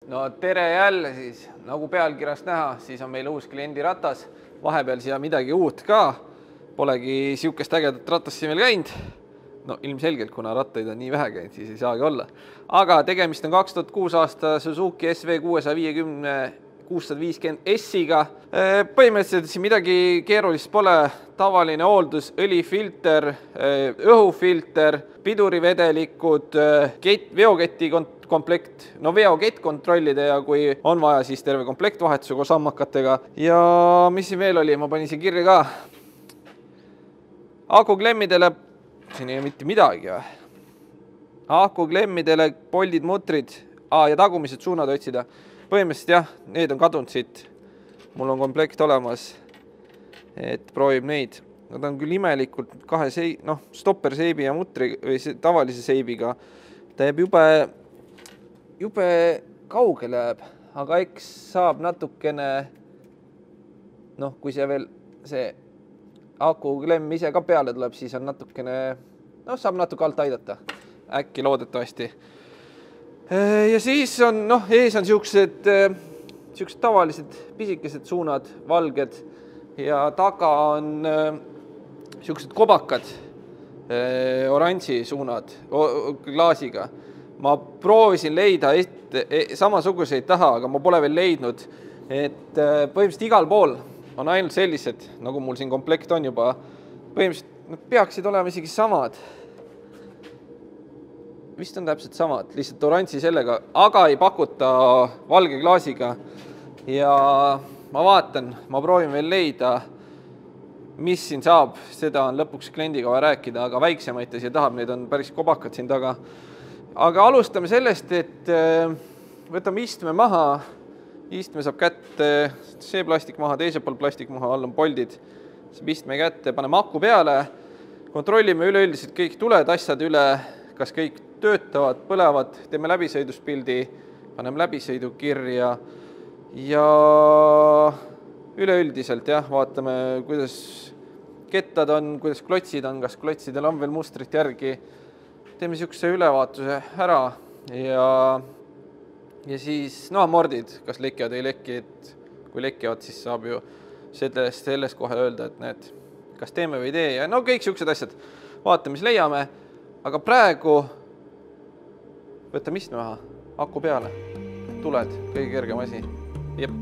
No tere jälle siis, nagu pealkirjast näha, siis on meil uus kliendiratas, vahepeal siia midagi uut ka, polegi siukest ägedat ratast siin veel käinud. No ilmselgelt, kuna rattaid on nii vähe käinud, siis ei saagi olla. Aga tegemist on 2006 aasta Suzuki SV650 650 S-iga. Põhimõtteliselt siin midagi keerulist pole, tavaline hooldus, õlifilter, õhufilter, pidurivedelikud, veoketi komplekt, no veokett kontrollida ja kui on vaja, siis terve komplekt vahetuse koos ammakatega. Ja mis siin veel oli, ma panin siin kirja ka. Akuklemmidele, siin ei ole mitte midagi või? Akuklemmidele poldid, mutrid ja tagumised suunad otsida. Põhimõtteliselt jah, need on kadunud siit. Mul on komplekt olemas, et proovib neid. Nad on küll imelikult stopper seibi ja mutri või tavalise seibiga. Ta jääb jube kaugele jääb, aga eks saab natukene, kui see akuklemm ise ka peale tuleb, siis on natukene, saab natuke alt aidata. Äkki loodetavasti. Ja siis on, ees on siuksed tavalised pisikesed suunad, valged ja taga on siuksed kobakad, oranži suunad klaasiga. Ma proovisin leida samasuguseid taha, aga ma pole veel leidnud, et põhimõtteliselt igal pool on ainult sellised, nagu mul siin komplekt on juba. Põhimõtteliselt nad peaksid olema isegi samad. Vist on täpselt samad, lihtsalt oranži sellega, aga ei pakuta valge klaasiga. Ja ma vaatan, ma proovin veel leida, mis siin saab. Seda on lõpuks kliendiga vaja rääkida, aga väiksemaid ta siia tahab, need on päris kobakad siin taga. Aga alustame sellest, et võtame istme maha. Istme saab kätte, see plastik maha, teise pool plastik maha, all on poldid. Saab istme kätte, paneme aku peale. Kontrollime üleüldiselt kõik tuled, asjad üle, kas kõik töötavad, põlevad, teeme läbisõiduspildi, paneme läbisõidu kirja ja üleüldiselt vaatame, kuidas kettad on, kuidas klotsid on, kas klotsidel on veel mustrit järgi. Teeme siukse ülevaatuse ära ja siis mordid, kas lekivad, ei leki, et kui lekivad, siis saab ju sellest kohe öelda, et need, kas teeme või ei tee ja kõik siuksed asjad. Vaatame, mis leiame, aga praegu võtame istme maha, aku peale, tuled, kõige kergem asi. Jep.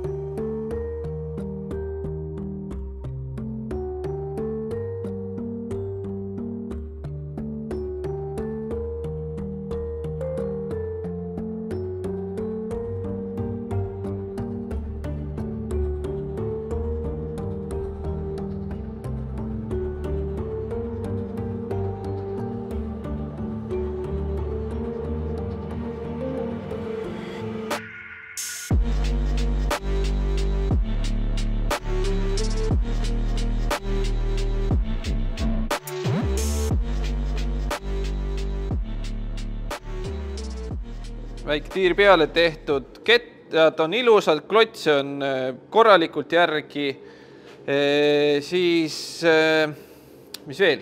Väike tiir peale tehtud, kettad on ilusad, klots on korralikult järgi, siis mis veel?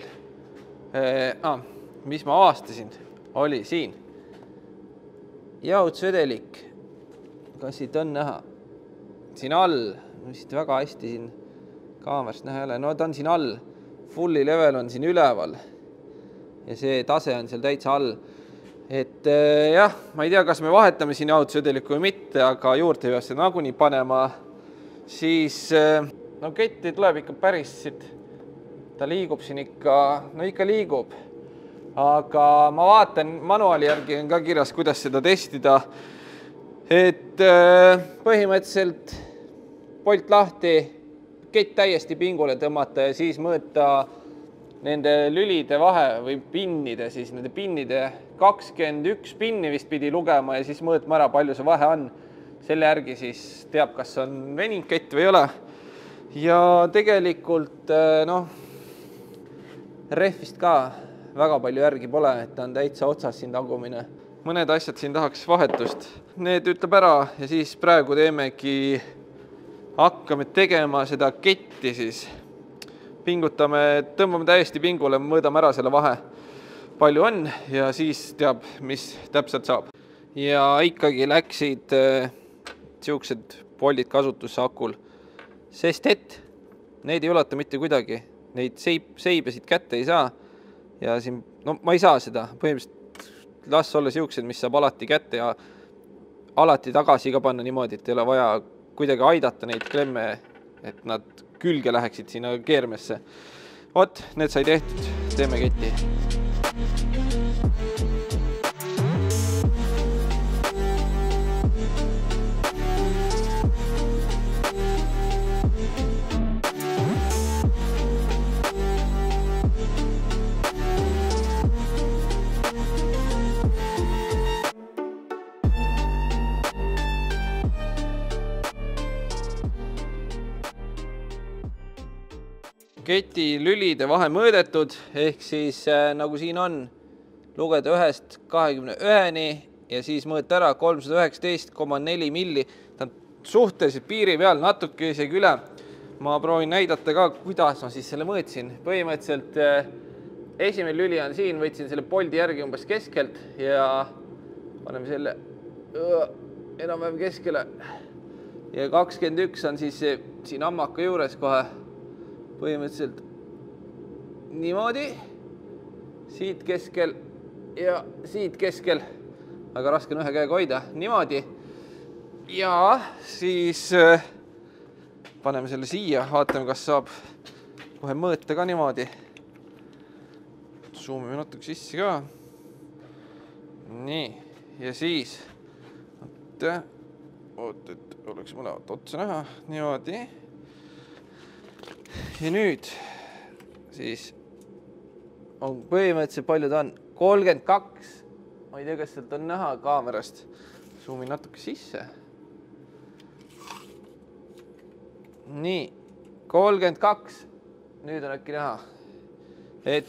Mis ma avastasin, oli siin. Jahutusvedelik, kas siit on näha? Siin all, siit väga hästi siin kaamerast näha jälle, ta on siin all, fulli level on siin üleval ja see tase on seal täitsa all. Et ma ei tea, kas me vahetame siin jahutusvedeliku või mitte, aga juurde peab seda nagunii panema. Siis ketti tuleb ikka päris siit. Ta liigub siin ikka liigub. Aga ma vaatan, manuaali järgi on ka kirjas, kuidas seda testida. Et põhimõtteliselt polt lahti, kett täiesti pingule tõmmata ja siis mõõta nende lülide vahe või pinnide, siis nende pinnide 21 pinni vist pidi lugema ja siis mõõtma ära, palju see vahe on. Selle järgi siis teab, kas on veningkett või ei ole. Ja tegelikult, rehvist ka väga palju järgi pole, et ta on täitsa otsas siin tagumine. Mõned asjad siin tahaks vahetust. Need ütleb ära ja siis praegu hakkame tegema seda ketti siis. Pingutame, tõmbame täiesti pingule, mõõdame ära selle vahe, palju on ja siis teab, mis täpselt saab. ja ikkagi läksid siuksed poldid kasutusse akul, sest et need ei ulata mitte kuidagi, neid seibesid kätte ei saa ja siin, no ma ei saa seda, põhimõtteliselt las olla siuksed, mis saab alati kätte ja alati tagasi ka panna niimoodi, et ei ole vaja kuidagi aidata neid klemme, et nad külge läheksid sinna keermesse. Vot, need sai tehtud, teeme keti. Keti lülide vahe mõõdetud, ehk siis nagu siin on, lugeda 1-21-ni ja siis mõõta ära 319,4 milli. Ta on suhteliselt piiri peal, natuke isegi üle. Ma proovin näidata ka, kuidas ma siis selle mõõtsin. Põhimõtteliselt esimene lüli on siin, võtsin selle poldi järgi umbes keskelt ja paneme selle enam-vähem keskele. Ja 21 on siis siin ammaka juures kohe. Põhimõtteliselt niimoodi, siit keskel ja siit keskel, aga raske on ühe käega hoida, niimoodi. Ja siis paneme selle siia, vaatame, kas saab kohe mõõta ka niimoodi. Zoomime natuke sisse ka. Nii, ja siis, oot, et oleks mõlevat otsa näha, niimoodi. Ja nüüd siis on põhimõtteliselt palju ta on 32, ma ei tea, kas sealt on näha kaamerast, zoomin natuke sisse. Nii, 32, nüüd on äkki näha, et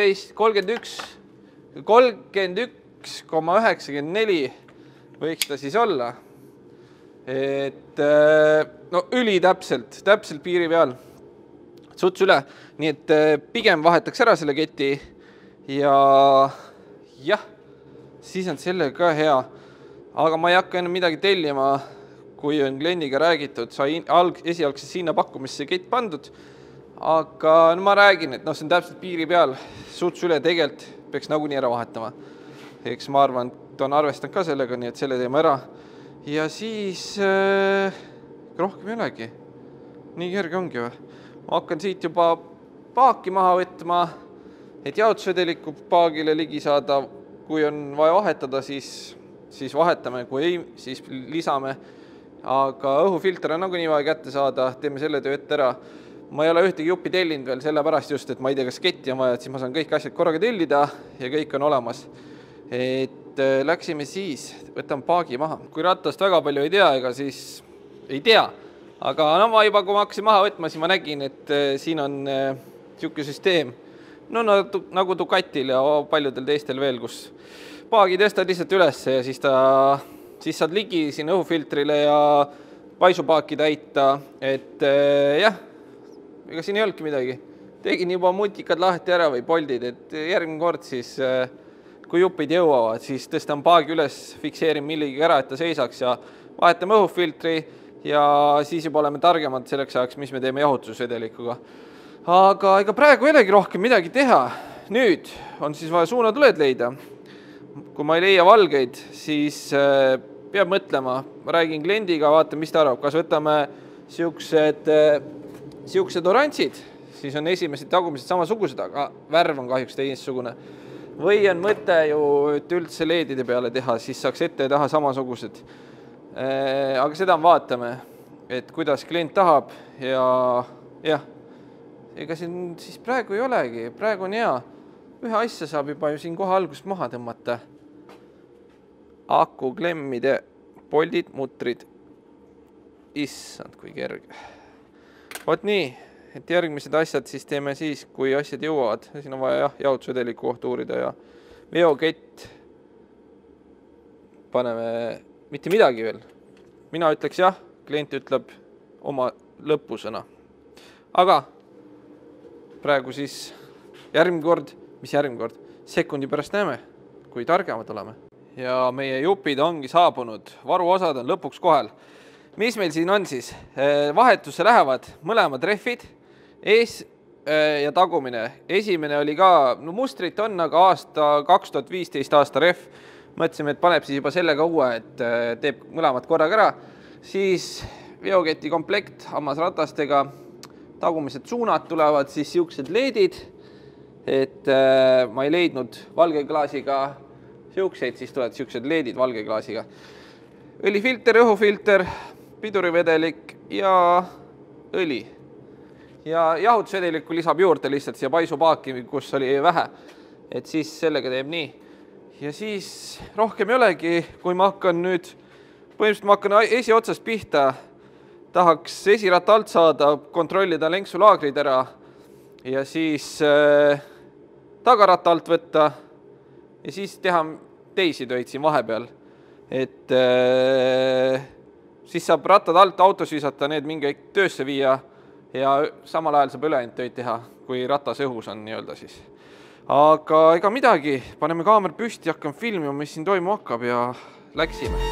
31,94 võiks ta siis olla, et no üli täpselt piiri peal. Suts üle, nii et pigem vahetaks ära selle keti ja jah, siis on selle ka hea, aga ma ei hakka enam midagi tellima, kui on kliendiga räägitud, sai esialgses hinna pakkumisse kett pandud, aga no ma räägin, et no see on täpselt piiri peal, suts üle tegelikult peaks nagunii ära vahetama. Eks ma arvan, et on arvestanud ka sellega, nii et selle teeme ära ja siis rohkem ei olegi, nii kerge ongi või. Ma hakkan siit juba paaki maha võtma, et jaotusvedeliku paagile ligi saada. Kui on vaja vahetada, siis vahetame, kui ei, siis lisame. Aga õhufilter on nagunii vaja kätte saada, teeme selle töö ette ära. Ma ei ole ühtegi juppi tellinud veel sellepärast just, et ma ei tea, kas ketti on vaja, et siis ma saan kõik asjad korraga tellida ja kõik on olemas. Et läksime siis, võtame paagi maha. Kui rattast väga palju ei tea, ega siis ei tea. Aga no ma juba, kui ma hakkasin maha võtma, siis ma nägin, et siin on siuke süsteem. No nagu Ducatil ja paljudel teistel veel, kus paagi tõstad lihtsalt üles ja siis saad ligi siin õhufiltrile ja paisupaaki täita. Et jah, ega siin ei olnudki midagi. Tegin juba mutikad lahti ära või poldid, et järgmine kord siis, kui jupid jõuavad, siis tõstan paagi üles, fikseerin millegi ära, et ta seisaks ja vahetame õhufiltri ja siis juba oleme targemad selleks ajaks, mis me teeme jahutusvedelikuga. Aga ega praegu ei olegi rohkem midagi teha. Nüüd on siis vaja suunatuled leida. Kui ma ei leia valgeid, siis peab mõtlema. Ma räägin kliendiga, vaatan, mis ta arvab. Kas võtame siuksed orantsid, siis on esimesed tagumised samasugused, aga värv on kahjuks teistsugune. Või on mõte ju üldse leedide peale teha, siis saaks ette ja taha samasugused. Aga seda vaatame, et kuidas klient tahab ja jah, ega siin siis praegu ei olegi, praegu on hea. Ühe asja saab juba ju siin kohe algust maha tõmmata. Aku klemmide, poldid, mutrid. Issand, kui kerge. Vot nii, et järgmised asjad siis teeme siis, kui asjad jõuavad. Siin on vaja jaotusvedeliku kohta uurida ja veokett. Paneme mitte midagi veel. Mina ütleks jah, klient ütleb oma lõpusõna. Aga praegu siis järgmine kord, mis järgmine kord? Sekundi pärast näeme, kui targemad oleme. ja meie jupid ongi saabunud, varuosad on lõpuks kohal. Mis meil siin on siis? Vahetusse lähevad mõlemad rehvid, ees ja tagumine. Esimene oli ka, no mustrit on, aga 2015 aasta rehv. Mõtlesime, et paneb siis juba sellega uue, et teeb mõlemad korraga ära. Siis veoketi komplekt hammasratastega, tagumised suunad tulevad, siis siuksed leedid, et ma ei leidnud valgeklaasiga siukseid, siis tulevad siuksed leedid valgeklaasiga. Õlifilter, õhufilter, pidurivedelik ja õli. Ja jahutusvedeliku lisab juurde lihtsalt siia paisupaaki, kus oli vähe. Et siis sellega teeb nii. Ja siis rohkem ei olegi, kui ma hakkan nüüd, põhimõtteliselt ma hakkan esiotsast pihta, tahaks esiratta alt saada, kontrollida lenksulaagrid ära ja siis tagaratta alt võtta ja siis teha teisi töid siin vahepeal. Et siis saab rattad alt autos visata, need mingi töösse viia ja samal ajal saab ülejäänud töid teha, kui ratas õhus on nii-öelda siis. Aga ega midagi, paneme kaamera püsti, hakkame filmima, mis siin toimu hakkab ja läksime.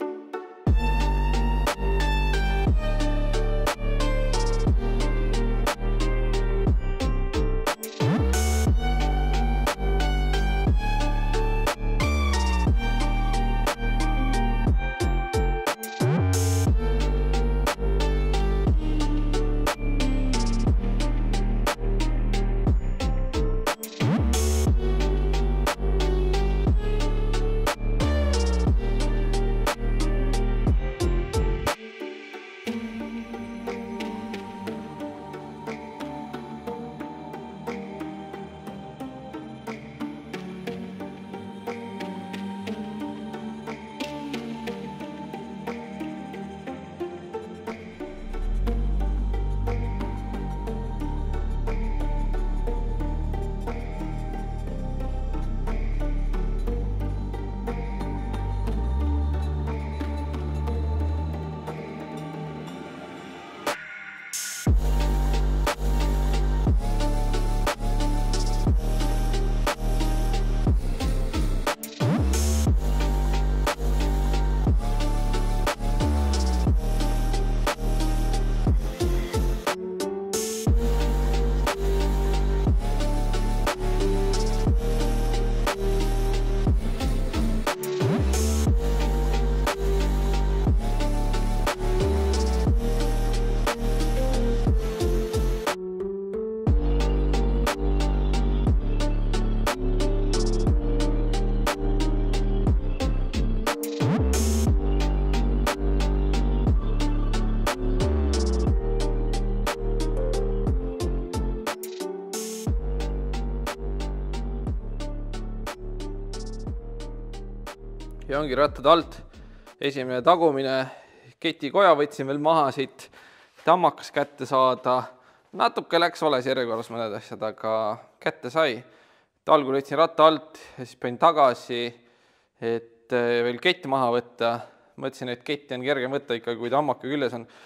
Ja ongi rattad alt, esimene tagumine, ketikoja võtsin veel maha siit, tammakas kätte saada, natuke läks vales järjekorras mõned asjad, aga kätte sai. Algul võtsin ratta alt ja siis panin tagasi, et veel kett maha võtta. Mõtlesin, et ketti on kergem võtta ikka, kui tammaka küljes on.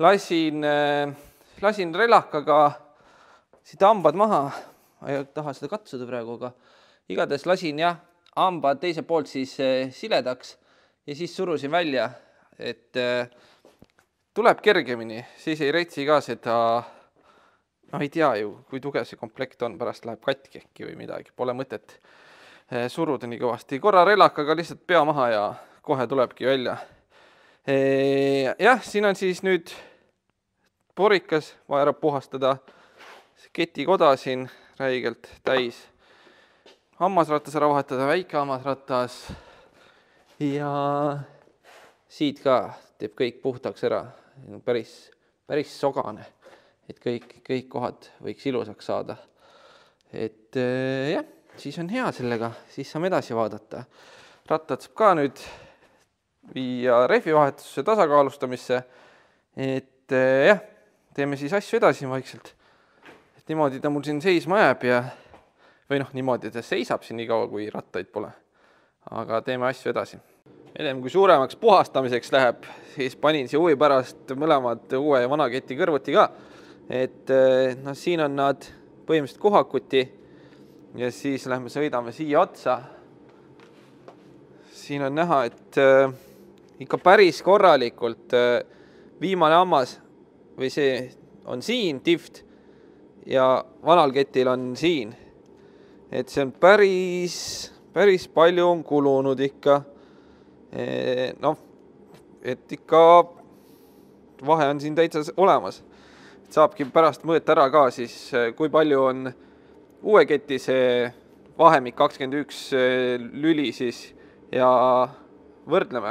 Lasin relakaga siit hambad maha, ei taha seda katsuda praegu, aga igatahes lasin jah, hambad teise poolt siis siledaks ja siis surusin välja, et tuleb kergemini, siis ei retsi ka seda, no ei tea ju, kui tugev see komplekt on, pärast läheb katki äkki või midagi, pole mõtet suruda nii kõvasti. Korra relakaga lihtsalt pea maha ja kohe tulebki välja. Jah, siin on siis nüüd porikas, vaja ära puhastada, ketikoda siin räigelt täis. Hammasratas ära vahetada, väike hammasratas ja siit ka teeb kõik puhtaks ära, päris sogane, et kõik kohad võiks ilusaks saada. Et jah, siis on hea sellega, siis saame edasi vaadata. Rattad saab ka nüüd viia rehvivahetusse tasakaalustamisse, et jah, teeme siis asju edasi vaikselt. Et niimoodi ta mul siin seisma jääb ja või noh, niimoodi ta seisab siin nii kaua, kui rattaid pole. Aga teeme asju edasi. Ennem kui suuremaks puhastamiseks läheb, siis panin siia huvi pärast mõlemad uue ja vana keti kõrvuti ka. Et no, siin on nad põhimõtteliselt kohakuti ja siis lähme sõidame siia otsa. siin on näha, et ikka päris korralikult viimane hammas või see on siin tift ja vanal ketil on siin. Et see on päris palju on kulunud ikka. Noh, et ikka vahe on siin täitsa olemas. Saabki pärast mõõta ära ka siis, kui palju on uue keti see vahemik 21 lüli siis ja võrdleme,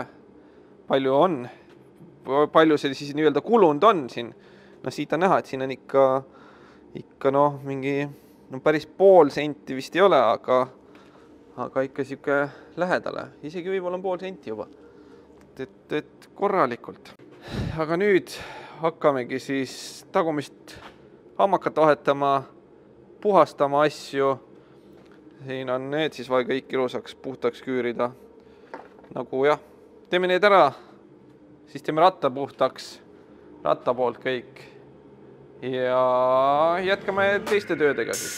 palju see siis nii-öelda kulund on siin. No siit on näha, et siin on ikka noh, mingi päris pool senti vist ei ole, aga ikka siuke lähedale. Isegi võib-olla on pool senti juba. Et korralikult. Aga nüüd hakkamegi siis tagumist hammakat vahetama, puhastama asju. Siin on need siis vaja kõik ilusaks puhtaks küürida. Nagu jah, teeme need ära, siis teeme ratta puhtaks, ratta poolt kõik. Ja jätkame teiste töödega siis.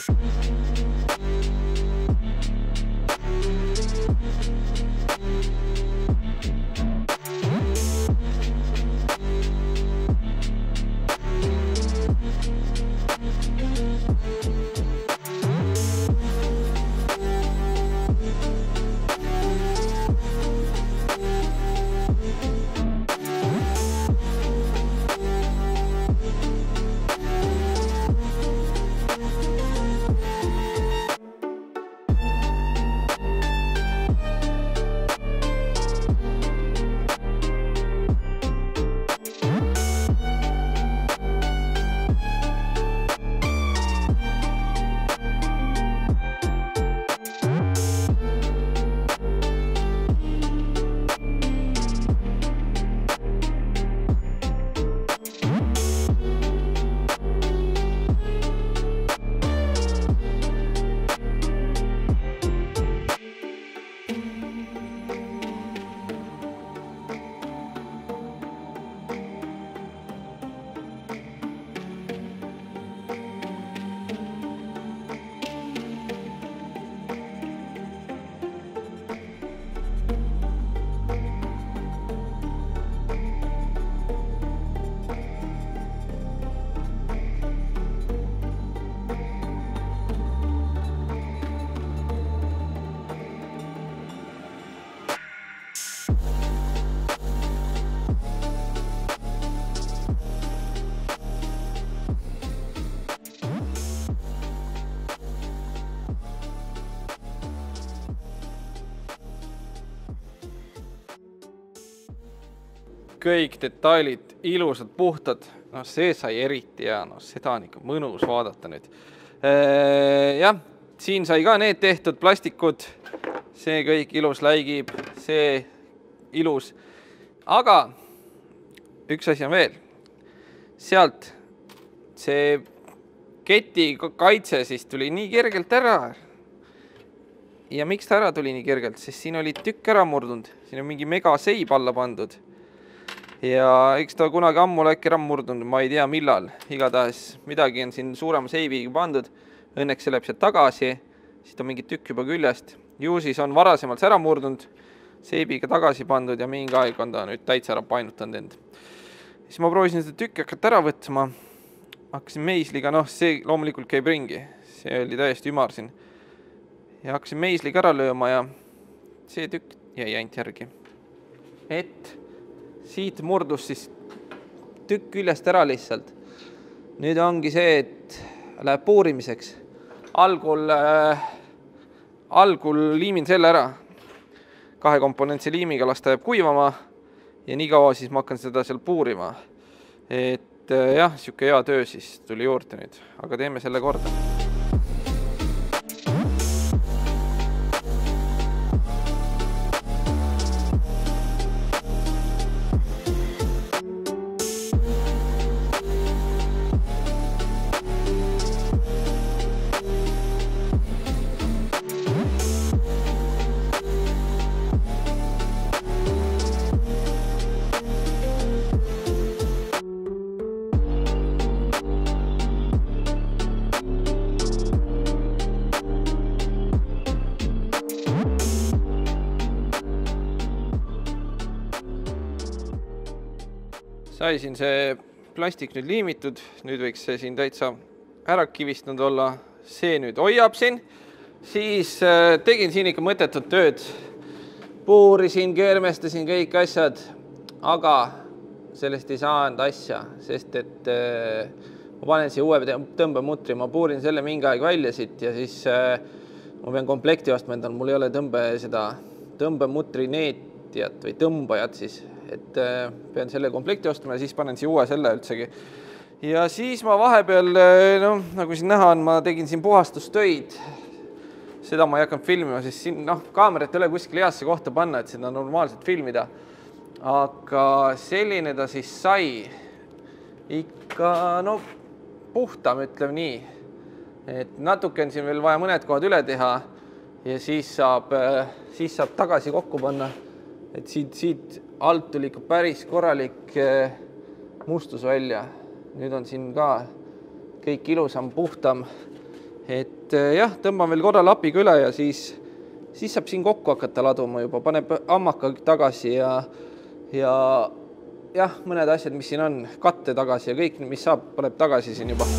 Kõik detailid ilusad, puhtad, no see sai eriti ja no seda on ikka mõnus vaadata nüüd. Jah, siin sai ka need tehtud plastikud, see kõik ilus läigib, see ilus. Aga üks asi on veel, sealt see keti kaitse siis tuli nii kergelt ära. Ja miks ta ära tuli nii kergelt, sest siin oli tükk ära murdunud, siin on mingi mega seib alla pandud. Ja eks ta kunagi ammu äkki ära murdunud, ma ei tea millal, igatahes midagi on siin suurema seibiga pandud, õnneks see läheb sealt tagasi, siis on mingi tükk juba küljest. Ju siis on varasemalt ära murdunud, seibiga tagasi pandud ja mingi aeg on ta nüüd täitsa ära painutanud end. Siis ma proovisin seda tükki hakata ära võtma, hakkasin meisliga, noh see loomulikult käib ringi, see oli täiesti ümar siin. Ja hakkasin meisliga ära lööma ja see tükk jäi ainult järgi. Et siit murdus siis tükk küljest ära lihtsalt. Nüüd ongi see, et läheb puurimiseks. Algul liimin selle ära. 2-komponentse liimiga las ta jääb kuivama ja nii kaua siis ma hakkan seda seal puurima. Et jah, siuke hea töö siis tuli juurde nüüd, aga teeme selle korda. sai siin see plastik nüüd liimitud, nüüd võiks see siin täitsa ära kivistunud olla, see nüüd hoiab siin, siis tegin siin ikka mõttetut tööd, puurisin, keermestasin kõik asjad, aga sellest ei saanud asja, sest et ma panen siia uue tõmbemutri, ma puurin selle mingi aeg välja siit ja siis ma pean komplekti ostma endal, mul ei ole tõmbemutri neetijat või tõmbajat siis, et pean selle komplekti ostma ja siis panen siia uue selle üldsegi. Ja siis ma vahepeal, nagu siin näha on, ma tegin siin puhastustöid, seda ma ei hakanud filmima, sest siin kaamerat ei ole kuskil heasse kohta panna, et seda normaalselt filmida. Aga selline ta siis sai ikka puhtam, ütleme nii, et natuke on siin veel vaja mõned kohad üle teha ja siis saab tagasi kokku panna, et siit alt tuli ikka päris korralik mustus välja. Nüüd on siin ka kõik ilusam, puhtam, et jah, tõmban veel korra lapiga üle ja siis saab siin kokku hakata laduma juba, paneb hammaka tagasi ja jah, mõned asjad, mis siin on, katte tagasi ja kõik, mis saab, paneb tagasi siin juba.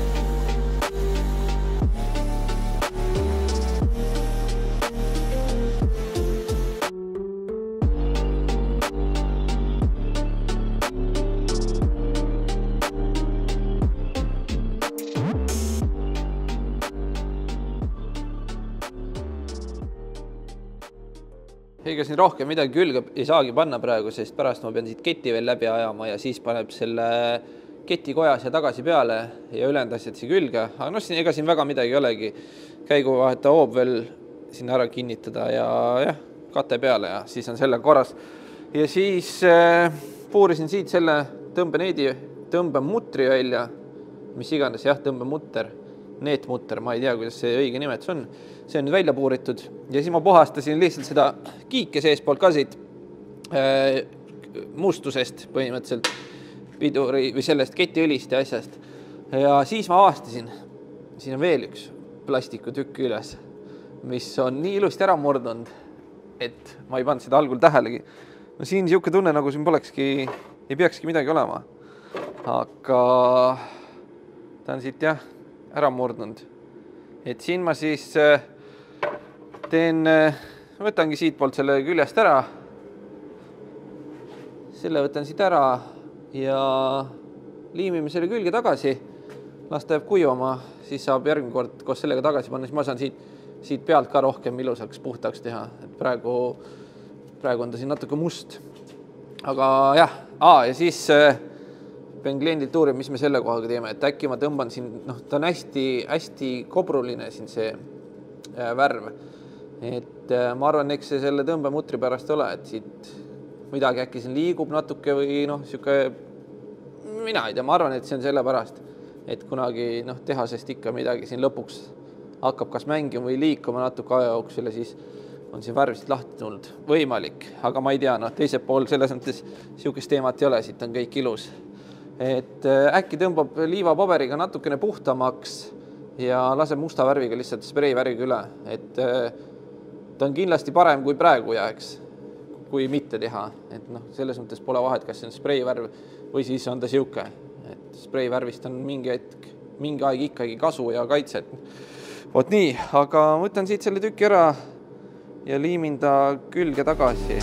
Ega siin rohkem midagi külge ei saagi panna praegu, sest pärast ma pean siit keti veel läbi ajama ja siis paneb selle ketikoja siia tagasi peale ja ülejäänud asjad siia külge. Aga ega siin väga midagi ei olegi. Käiguvaheta hoob veel siin ära kinnitada ja jah, kate peale ja siis on selle korras. Ja siis puurisin siit selle tõmbemutri välja, mis iganes, jah, tõmbemutter, neetmutter, ma ei tea, kuidas see õige nimetus on. See on nüüd välja puuritud ja siis ma puhastasin lihtsalt seda kiike seespoolt ka siit mustusest põhimõtteliselt piduri või sellest ketiõlist ja asjast. Ja siis ma avastasin, siin on veel üks plastikutükk üles, mis on nii ilusti ära murdunud, et ma ei pannud seda algul tähelegi. No siin siuke tunne, nagu siin ei peakski midagi olema. Aga ta on siit jah, ära murdunud. Et siin ma siis võtangi siit poolt selle küljest ära. Selle võtan siit ära ja liimime selle külge tagasi. Las ta jääb kuivama, siis saab järgmine kord koos sellega tagasi panna. Siis ma saan siit pealt ka rohkem ilusaks, puhtaks teha. Et praegu on ta siin natuke must. Aga jah, ja siis pean kliendilt uurima, mis me selle kohaga teeme. Et äkki ma tõmban siin, ta on hästi kobruline siin see värv. Et ma arvan, eks see selle tõmbemutri pärast ole, et siit midagi äkki siin liigub natuke või siuke, mina ei tea, ma arvan, et see on selle pärast, et kunagi tehasest ikka midagi siin lõpuks hakkab kas mängima või liikuma natuke aja jooksul ja siis on siin värvist lahti tulnud võimalik, aga ma ei tea, teisel pool selles mõttes siukest teemat ei ole, siit on kõik ilus. Et äkki tõmbab liivapaberiga natukene puhtamaks ja laseb musta värviga lihtsalt spreivärviga üle, et ta on kindlasti parem kui praegu jääks, kui mitte teha. Et selles mõttes pole vahet, kas see on spreivärv või siis on ta siuke. Et spreivärvist on mingi aeg ikkagi kasu ja kaitset. Vot nii, aga võtan siit selle tüki ära ja liimin ta külge tagasi.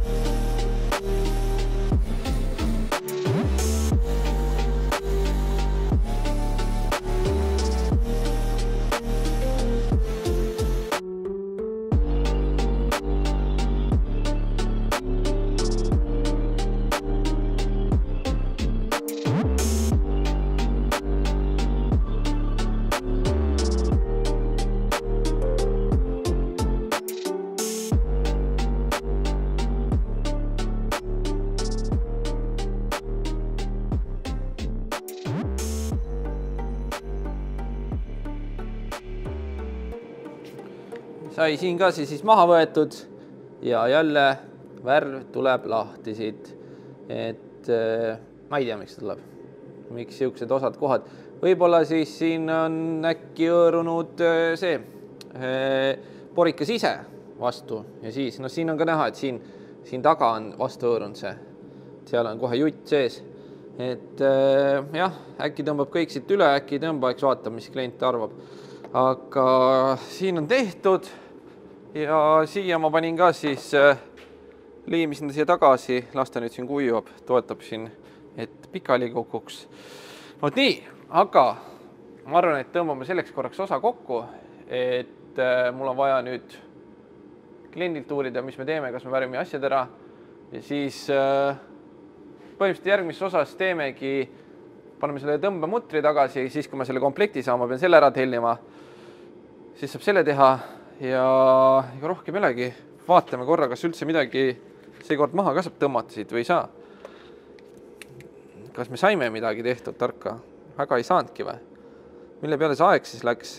Sai siin ka siis maha võetud ja jälle värv tuleb lahti siit. Et ma ei tea, miks tuleb. Miks siuksed osad kohad. Võib-olla siis siin on äkki hõõrunud see porikas ise vastu ja siis, siin on ka näha, et siin taga on vastu hõõrunud see. Seal on kohe jutt sees. et jah, äkki tõmbab kõik siit üle, äkki ei tõmba, eks vaata, mis klient arvab. Aga siin on tehtud ja siia ma panin ka siis, liimisin ta siia tagasi, las ta nüüd siin kuivab, toetab siin, et pikali kukuks. Vot nii, aga ma arvan, et tõmbame selleks korraks osa kokku, et mul on vaja nüüd kliendilt uurida, mis me teeme, kas me värvime asjad ära ja siis põhimõtteliselt järgmises osas teemegi, paneme selle tõmbemutri tagasi, siis kui ma selle komplekti saan, ma pean selle ära tellima, siis saab selle teha ja rohkem ei olegi. Vaatame korra, kas üldse midagi seekord maha ka saab tõmmata siit või ei saa. Kas me saime midagi tehtud tarka? Väga ei saanudki või? Mille peale see aeg siis läks?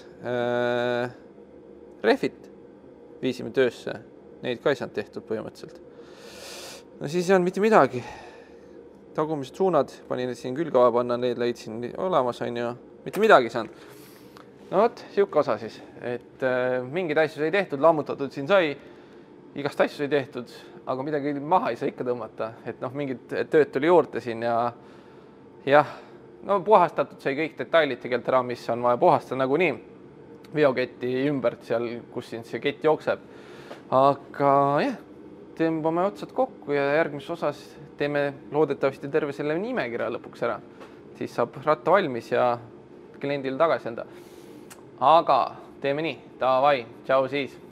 Refit viisime töösse. Neid ka ei saanud tehtud põhimõtteliselt. No siis ei olnud mitte midagi. Tagumised suunad, panin siin külgava panna, need leidsin olemas, on ju. Mitte midagi ei saanud. No vot, siuke osa siis. Et mingeid asju sai tehtud, lammutatud siin sai. Igast asju sai tehtud, aga midagi maha ei saa ikka tõmmata. Et noh, mingid tööd tuli juurde siin ja jah, no puhastatud sai kõik detailid tegelikult ära, mis on vaja puhastada nagunii veoketi ümbert seal, kus siin see kett jookseb. Aga jah, tõmbame otsad kokku ja järgmises osas teeme loodetavasti terve selle nimekirja lõpuks ära. Siis saab ratta valmis ja kliendile tagasi anda. Aga teeme nii, davai, tšau siis!